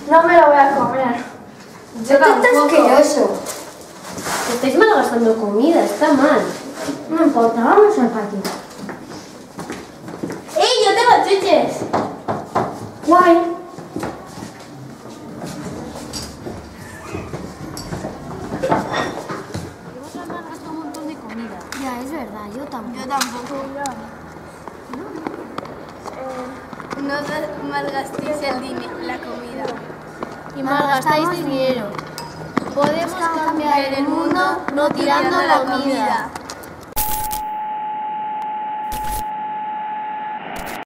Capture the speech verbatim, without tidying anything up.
No me lo voy a comer. Yo Esto está asqueroso. Estáis malgastando comida, está mal. No importa, vamos al patio. ¡Ey, yo tengo chuches! Guay. Hemos malgastado un montón de comida. Ya, es verdad, yo tampoco. Yo tampoco. Eh, no malgastéis el dinero, la comida. Y malgastáis dinero. Podemos cambiar el mundo no tirando la comida.